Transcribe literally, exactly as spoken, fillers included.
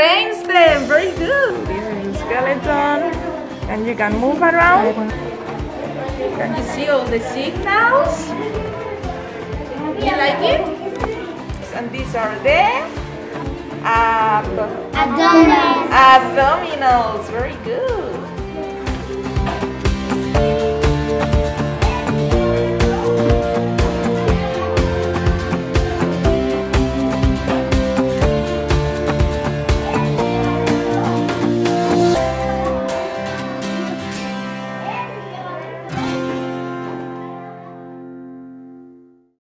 brainstem. Very good. This is a skeleton. And you can move around. Can you see all the signals? You like it? And these are the ab Abdominals. abdominals. Very good.